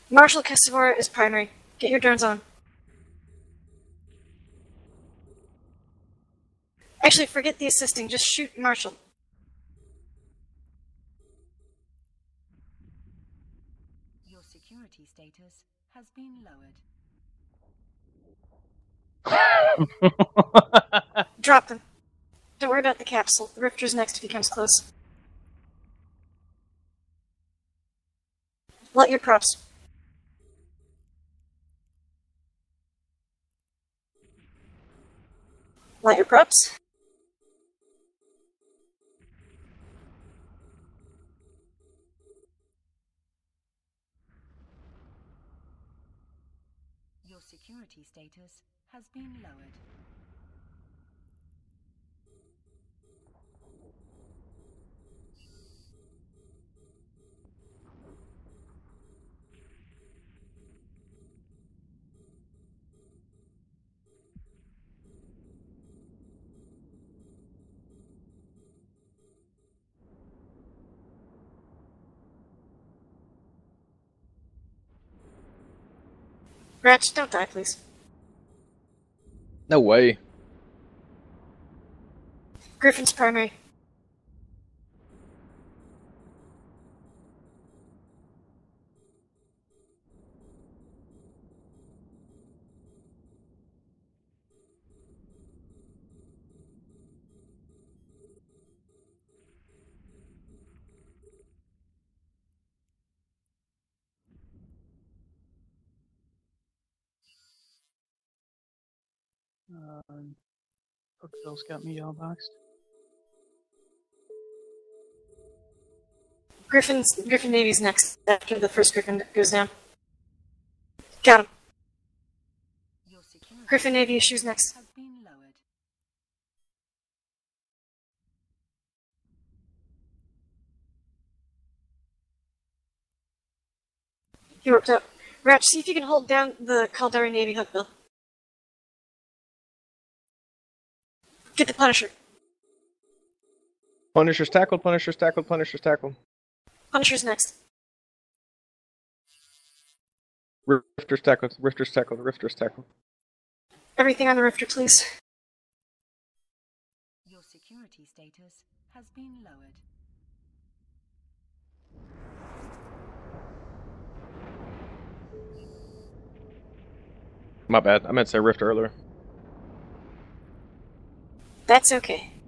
Marshal Casivora is primary. Get your drones on. Actually, forget the assisting. Just shoot Marshal. Your security status has been lowered. Drop them. Don't worry about the capsule. The Rifter's next if he comes close. Light your props. Light your props. Your security status has been lowered. Ratch, don't die, please. No way. Griffin's primary. Brookville's got me all boxed. Griffin Navy's next after the first Griffin goes down. Got him. Your security Griffin Navy issues next. has been lowered. He worked out. Ratch, see if you can hold down the Caldari Navy hook, Bill. Get the Punisher. Punisher's tackled, Punisher's tackled, Punisher's tackled. Punisher's next. Rifter's tackled, Rifter's tackled, Rifter's tackled. Everything on the Rifter, please. Your security status has been lowered. My bad, I meant to say Rifter earlier. That's okay.